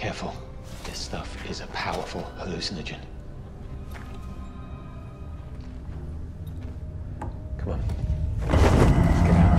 Careful. This stuff is a powerful hallucinogen. Come on. Let's get out.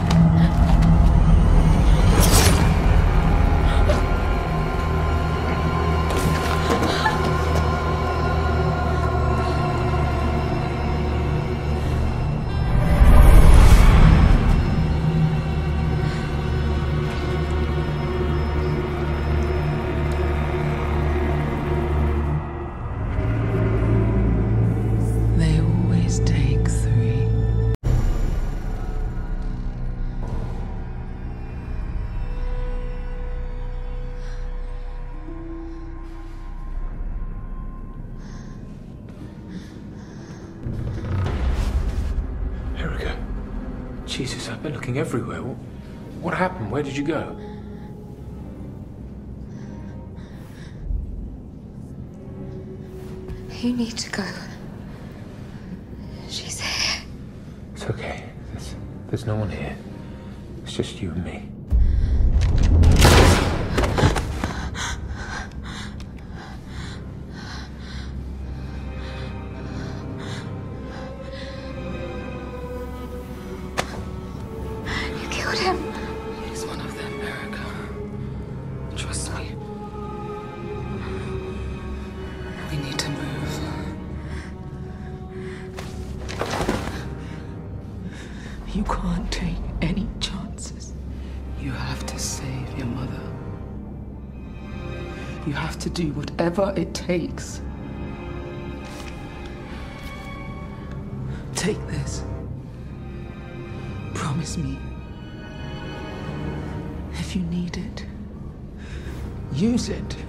Jesus, I've been looking everywhere. What happened? Where did you go? You need to go. She's here. It's okay. There's no one here. It's just you and me. Him. He's one of them, Erica. Trust me. We need to move. You can't take any chances. You have to save your mother. You have to do whatever it takes. Take this. Promise me. If you need it, use it.